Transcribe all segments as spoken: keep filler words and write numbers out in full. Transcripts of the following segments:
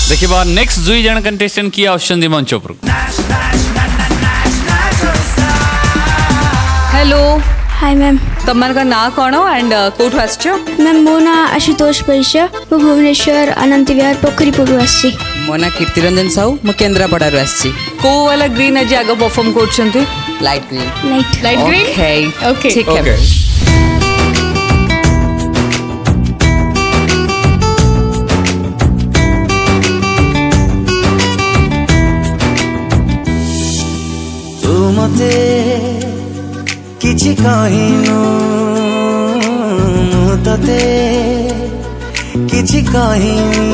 देखिए नेक्स्ट दुई जन कंटेस्टेंट किए आउछंदी मंच पर। Hello hi ma'am. तमर का ना कौन एंड कोठ आसछो? मैम मो ना आशुतोष परिचय मु भुवनेश्वर अनंत विहार पोखरीपुर आसी। मो ना कीर्तिरंजन साहू मु केंद्रापड़ारू आसी। को वाला ग्रीन आज आगे परफॉर्म करछंती? Light green. Light light green okay okay ठीक है। तू मते किछि कहिनु मु तते किछि कहिनी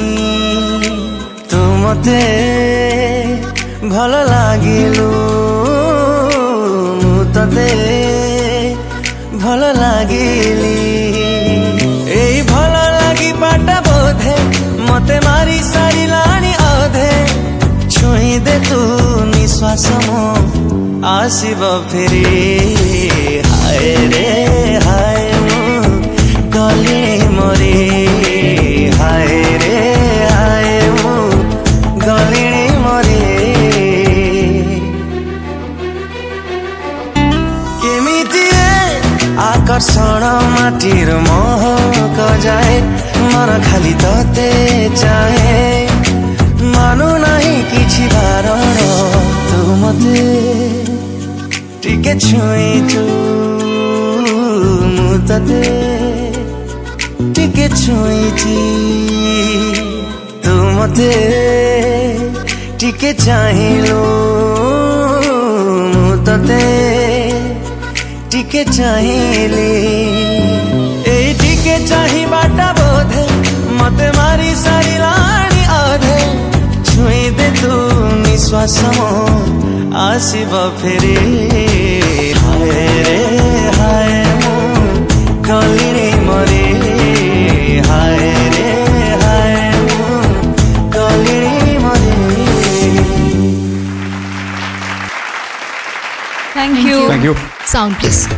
तू मते भल लागिलु मु तते भल लागिली एई भल लागी बाटा बोधे मते मारी सारी लानी अधे छुई दे तू निश्वास मो आसिब फेरी हाय रे हाय मु गले मरे हाय रे हाय मु गले मरे केमिति आकर्षण माटीर महक जाए मन खाली तते चाहे मानु नहीं किछि बारण तू मते टिके छुईचु मु तते टिके छुईची तू मते टिके चाहिलु मु तते टिके चाहिली ए टिके चाहि बाटा बोधे मते मारी सारी लानी अधे छुई दे तू निश्वास आसिब फेरी हाय रे हाय मु गली मरे हाय रे हाय मु गली मरे। Thank you thank you. Sound please.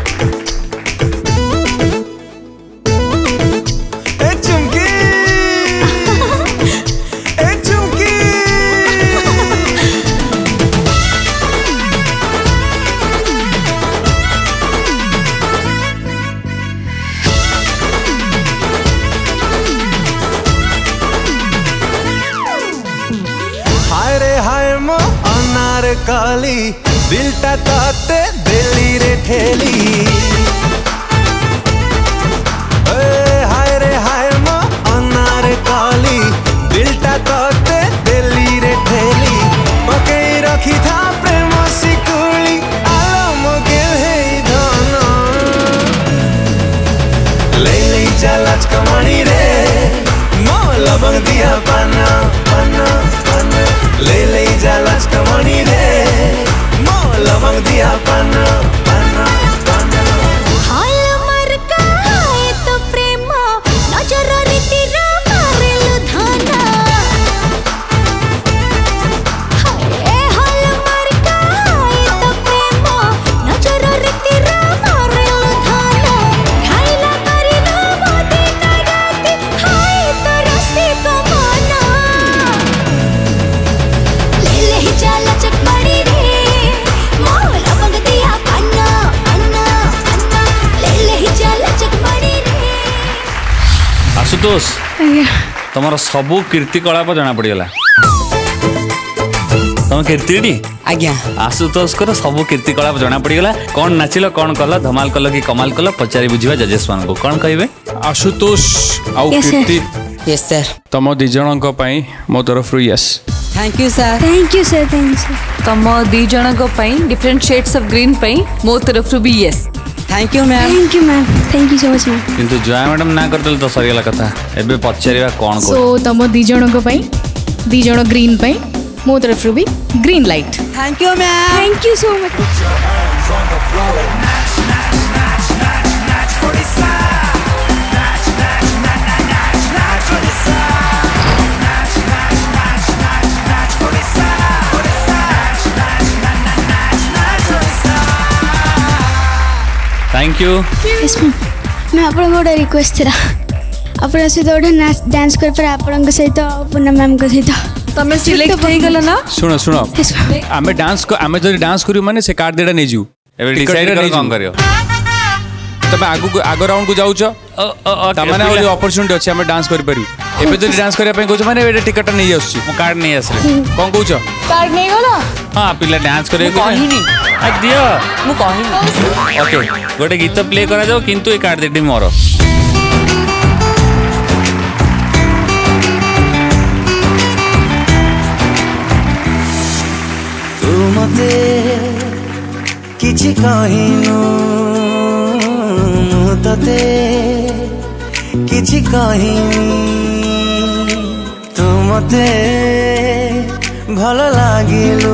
काली दिलटा ताते दिल्ली रे ठेली हाय रे हाय मो अनार काली दिलटा ताते दिल्ली रे ठेली पकई रखी था प्रेम सिकुली आलम गेल हे धन ले ले चलाच कमणी रे मो लबंग दिया पाना पाना पाना ले ले चलाच कमणी रे लवंग दिया पाना पाना पाना हाल मर का है तो प्रेम नजर रीति मारेलु धाना हाय हाल मर का है तो प्रेम नजर रीति मारेलु धाना खाइला करिना मोदी कागती हाय तो रसी को माना ले ले चला चकमड़ी रे आशुतोष तुम सबू कीर्ति कलाप जना पड़गला तुम कीर्ति आज्ञा आशुतोष को सबू कीर्ति कलाप जना पड़गला कौन नाचिल कौन कल धमाल कल कि कमाल कल पचारि बुझा जजेस मान को कौन कहे आशुतोष आउ कीर्ति यस सर तुम दी जन मो तरफ yes thank you sir thank you sir thank you sir तम दी जन डिफरेंट शेड्स ऑफ ग्रीन मो तरफ भी yes thank you ma'am thank you ma'am thank you so much ma'am किंतु जया मैडम ना करते तो सरीगला कथा एबे पचारिबा कोन को सो तम दी जन को पई दी जन ग्रीन पई मो तरफ भी green light thank you ma'am thank you so much thank you yes ma'am मैं आपन गोटे रिक्वेस्ट थिला ଆପଣ ସହିତ ଗୋଟେ ଡ୍ୟାନ୍ସ କରିପାରେ ଆପଣଙ୍କ ସହିତ ପୂର୍ଣ୍ଣା ମ୍ୟାମ୍ଙ୍କ ସହିତ ତମେ ସିଲେକ୍ଟ ହେଇଗଲ ନା ଶୁଣ ଶୁଣ ଆମେ ଡାନ୍ସ ଆମେ ଯଦି ଡାନ୍ସ କରିବୁ ମାନେ ସେ କାର୍ଡ ଦେଟା ନେଇଯିବୁ ଏବେ ଡିସାଇଡ୍ କର କଣ କରିବ ତମେ ଆଗକୁ ଆଗ ରାଉଣ୍ଡ କୁ ଯାଉଛ ତାମାନେ ଆଉ ଅପରଚ୍ୟୁନିଟି ଅଛି ଆମେ ଡାନ୍ସ କରିପାରିବୁ ଏବେ ଯଦି ଡାନ୍ସ କରିବା ପାଇଁ କହୁଛ ମାନେ ଏବେ ଟିକେଟଟା ନେଇ ଆସୁଛି ମୁଁ କାର୍ଡ ନେଇ ଆସିଲି କଣ କହୁଛ କାର୍ଡ ନେଇଗଲ ହଁ ପିଲା ଡ୍ୟାନ୍ସ କରିବାକୁ କହିନି ଦିଅ ମୁଁ କହିନି ଓକେ ଗୋଟେ ଗୀତ ପ୍ଲେ କରାଯାଉ କିନ୍ତୁ ଏ କାର୍ଡ ଦେଟି ମୋର ତୁ ମତେ କିଛି କହିନୁ ମୁଁ ତତେ କିଛି କହିନି ତୁ ମତେ ଭଲ ଲାଗିଲୁ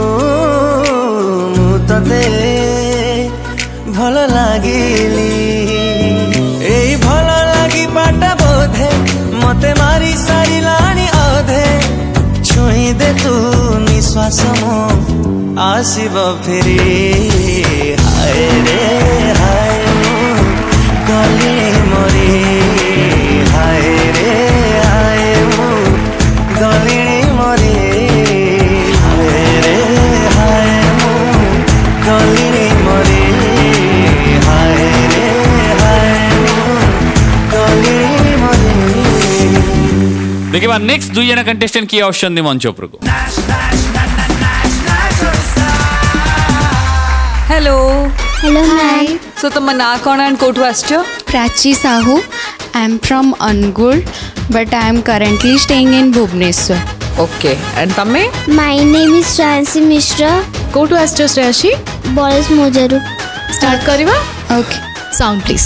ମୁଁ ତତେ ଭଲ ଲାଗିଲି ଏଇ ଭଲ ଲାଗିବାଟା ବୋଧେ ମତେ ମାରି ସାରିଲାଣି ଅଧେ ଛୁଇଁ ଦେ ତୁ ନିଶ୍ୱାସ ମୋ ଆସିବ ଫେରି ହାୟ ରେ ହାୟ ଗଲି ମରି ହାୟ ରେ ହାୟ ଗଲି ମରି ହାୟ ରେ ହାୟ ଗଲି ମରି ହାୟ ରେ ହାୟ ଗଲି ମରି देखिए नेक्स्ट दुई जना कंटेस्टेंट किए आउछन मंच ऊपर को हेलो हेलो हाय सो तुम ना कौन एंड कोठु आसचो Prachi Sahu I am from Angul but I am currently staying in Bhubaneswar okay and तमे my name is Shreyanshi Mishra कोठु आसचो श्रेयसी बॉयज मोजरू स्टार्ट करवा okay sound please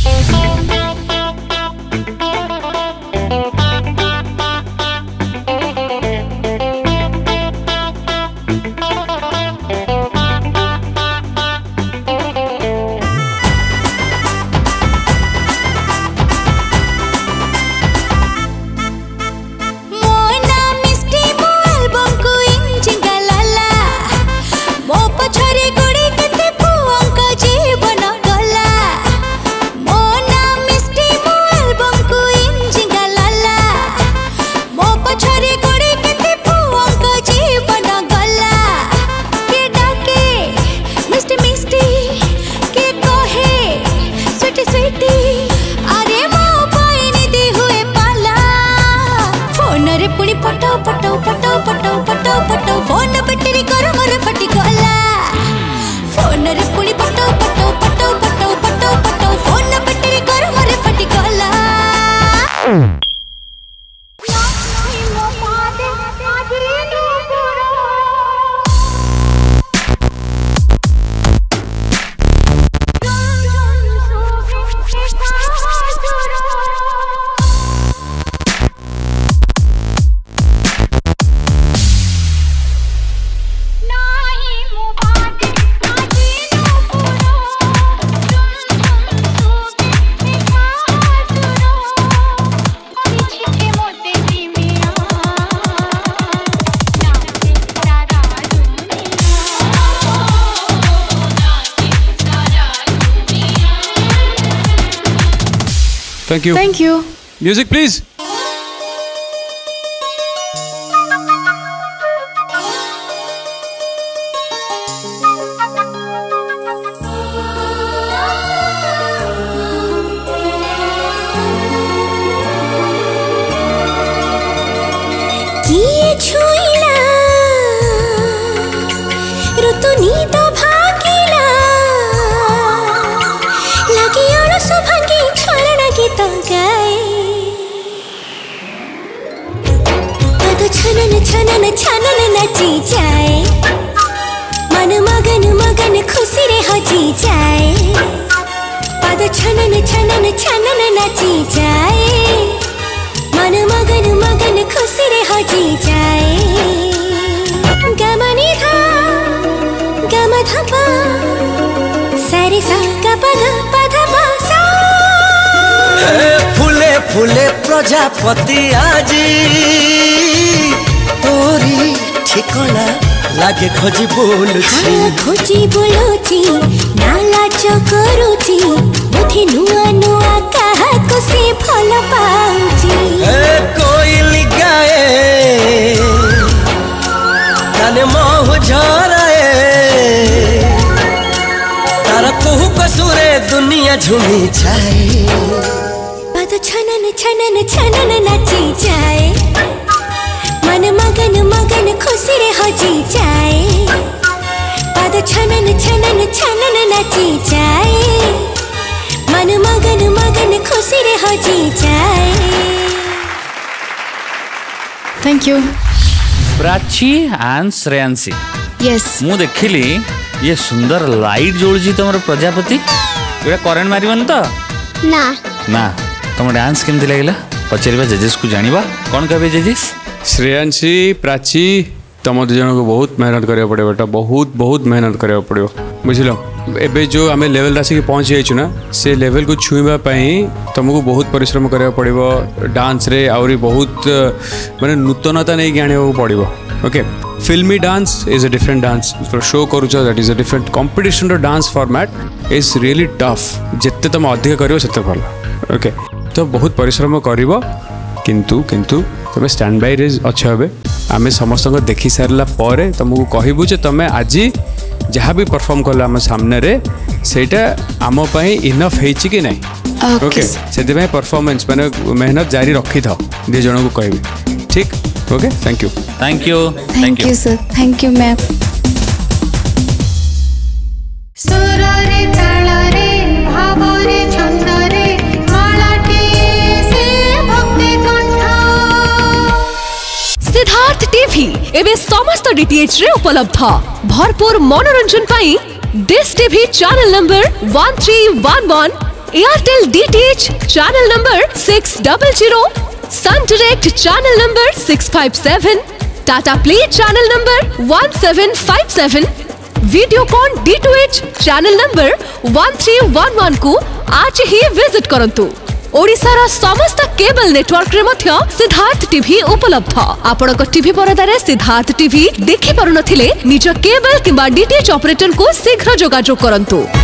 Thank you. Thank you. Music, please. किए छुईला ऋतु नीत भागिला लगी अलस भांगी छलना गीत गाए पद छनन छनन छनन नची जाए मन मगन मगन खुशी रे हजी जाए पद छनन छनन छनन नची जाए मन मगन मगन खुशी रे हजी जाए गमनी धा गम धपा सारे सा ग पद पद पा सा फूले फूले प्रजापति आजी तोरी ठिकाना लागे खोजी बोलुची खोजी बोलुची नाला चकरुची बुद्धि नुआ नुआ का जाहाको से फल पाउची ए कोइली गाए काने मोह झराए तारा कुहू कसुरे दुनिया झूमी जाए पद छनन छनन छनन नाची जाए मन मगन मगन खुशी रे हजी जाए पद छनन छनन छनन नाची जाए मन मगन मगन खुशी रे हजी जाए। Thank you. Prachi and Shreyanshi yes मु देखिली ये सुंदर लाइट जोड़ी तुम प्रजापति ये करेन्ट मारिबन तो ना ना तुम डांस केमती लगे पचार जजेस को जानिबा कौन कहबे जजेस। श्रेयांशी प्राची तुम दु जन को बहुत मेहनत करिया पड़े बेटा बहुत बहुत मेहनत करिया पड़ो बुझल एबे जो आम लेवल आसिक पहुँची जाइछु ना से लेवल को छुईबा तुमको बहुत परिश्रम करिया पड़िबो डांस रे आउरी बहुत माने नूतनता नहीं आने पड़ो okay. Filmi dance is a different dance show करूछ that is a different competition रो dance format is really tough जिते तुम अधिक करियो सेते भल ओके। तो बहुत परिश्रम करिवो किंतु किंतु तुम स्टैंड बाय रे अच्छा हे आम समस्त देखी सारा पर तुमको कहबू जे तुम आज जहाँ भी परफॉर्म कल आम सामने रे सेटा आम पाई इनफ है कि नहीं ओके से परफॉर्मेंस माने मेहनत जारी रखी था दी जन को कहबी ठीक okay. Thank you thank you thank you sir thank you ma'am. Siddharth TV एवं समस्त डीटीएच रे उपलब्ध भरपूर मनोरंजन पाई Dish TV channel number one three one one Airtel DTH channel number six double zero Sun Direct channel number six five seven Tata Play channel number one seven five seven Videocon D two H channel number one three one one को आज ही visit करंतु। ओडिशार समस्त cable network रे मध्य Siddharth TV उपलब्ध आपण TV परदारे Siddharth TV देखि पारुनथिले निज केबल किंबा डीटीएच ऑपरेटर को शीघ्र जोगाजोग करंतु।